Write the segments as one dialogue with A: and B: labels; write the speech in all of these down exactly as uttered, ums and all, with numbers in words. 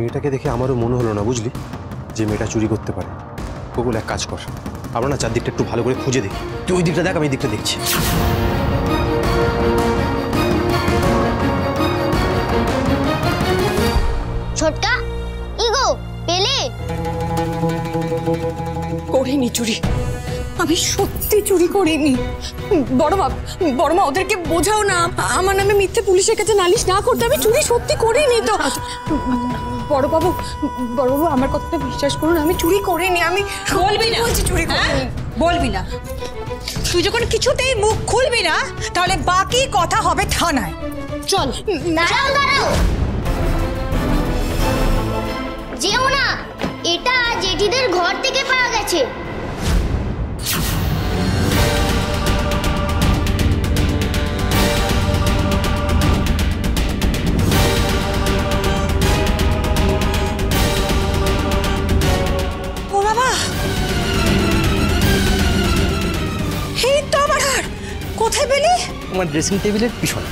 A: মেয়েটাকে দেখে আমারও মনে হলো না বুঝলি যে মেয়েটা চুরি করতে পারে। ওগুলো এক কাজ কর, আমরা না চারদিকটা একটু ভালো করে খুঁজে দেখি। তুই ওই দিকটা দেখ, আমি এই দিকটা দেখছি।
B: ছোটকা ইগো পেলে
C: করিনি চুরি, আমি সত্যি চুরি করিনি। বড় বাপ বড় মা ওদেরকে বোঝাও না আমার নামে মিথ্যে পুলিশের কাছে নালিশ না করতে। আমি চুরি সত্যি করিনি তো। বড় বাবু বড় বাবু আমার কথাটা বিশ্বাস করুন, আমি চুরি করিনি। আমি
D: বলবি না
C: বলছি চুরি করিনি।
D: বলবি না, তুই যখন কিছুতেই মুখ খুলবি না তাহলে বাকি কথা হবে থানায়। চল।
B: দাঁড়াও দাঁড়াও, যেও না, এটা জেঠিদের ঘর থেকে পাওয়া গেছে।
D: ও বাবা, এই তো আমার হার। কোথায় পেলি?
A: আমার ড্রেসিং টেবিলের পিছনে।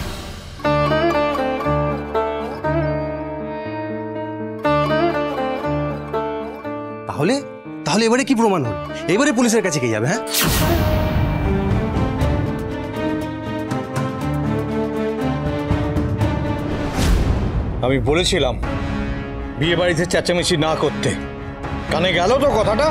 A: তাহলে তাহলে এবারে কি প্রমাণ হল? এবারে পুলিশের কাছে কে যাবে? হ্যাঁ,
E: আমি বলেছিলাম বিয়ে বাড়িতে চেঁচামেচি না করতে, কানে গেল তো কথাটা?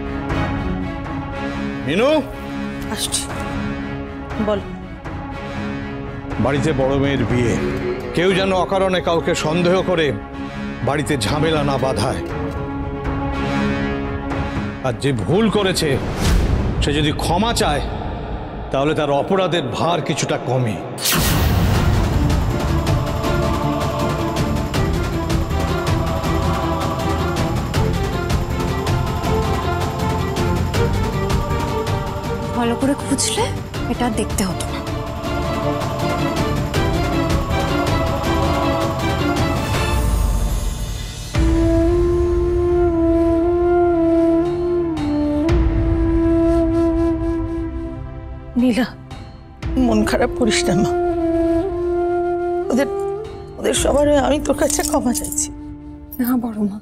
E: মিনু,
D: আসছি, বল।
E: বাড়িতে বড় মেয়ের বিয়ে, কেউ যেন অকারণে কাউকে সন্দেহ করে বাড়িতে ঝামেলা না বাঁধায়। আর যে ভুল করেছে সে যদি ক্ষমা চায় তাহলে তার অপরাধের ভার কিছুটা কমে।
C: ভালো করে খুঁজলে এটা দেখতে হতো না।
D: নীলা, মন খারাপ করিস না মা। ওদের ওদের সবার আমি তোর কাছে ক্ষমা চাইছি।
C: না বড় মা,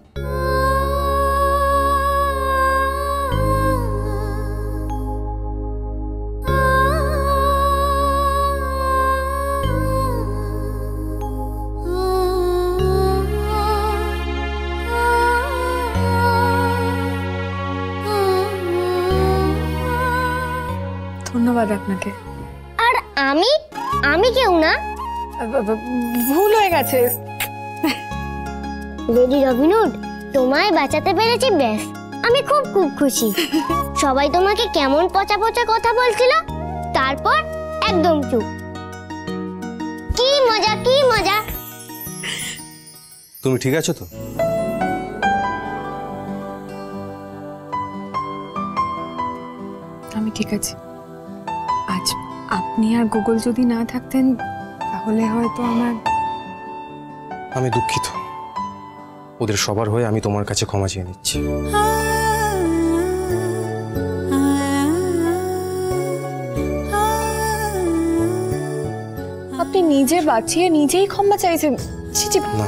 C: ধন্যবাদ আপনাকে।
B: আর আমি আমি কেউ না,
C: ভুল হয়ে গেছে।
B: লেডি রবিনহুড, তোমায় বাঁচাতে পেরেছি, ব্যাস আমি খুব খুব খুশি। সবাই তোমাকে কেমন পচা পচা কথা বলছিল, তারপর একদম চুপ। কি মজা কি মজা।
A: তুমি ঠিক আছো তো?
C: আমি ঠিক আছি। আজ আপনি আর গুগল যদি না থাকতেন তাহলে হয়তো আমার।
A: আমি দুঃখিত, ওদের সবার হয়ে আমি তোমার কাছে ক্ষমা চেয়ে নিচ্ছি।
C: আপনি নিজে বাঁচিয়ে নিজেই ক্ষমা চাইছেন?
A: না,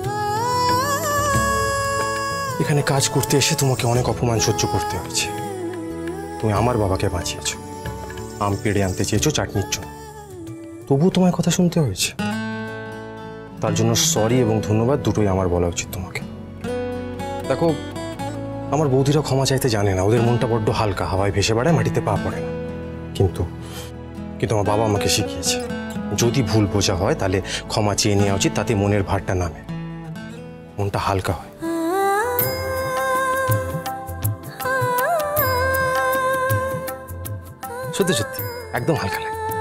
A: এখানে কাজ করতে এসে তোমাকে অনেক অপমান সহ্য করতে হয়েছে। তুমি আমার বাবাকে বাঁচিয়েছো, আম পেড়ে আনতে চেয়েছো চাটনির জন্য, তবুও তোমায় কথা শুনতে হয়েছে। তার জন্য সরি এবং ধন্যবাদ দুটোই আমার বলা উচিত তোমাকে। দেখো, আমার বৌদিরা ক্ষমা চাইতে জানে না, ওদের মনটা বড্ড হালকা, হাওয়ায় ভেসে বেড়ায়, মাটিতে পা পড়ে না। কিন্তু কিন্তু আমার বাবা আমাকে শিখিয়েছে, যদি ভুল বোঝা হয় তাহলে ক্ষমা চেয়ে নেওয়া উচিত, তাতে মনের ভারটা নামে, মনটা হালকা হয়। সত্যি সত্যি একদম হালকা লাগে।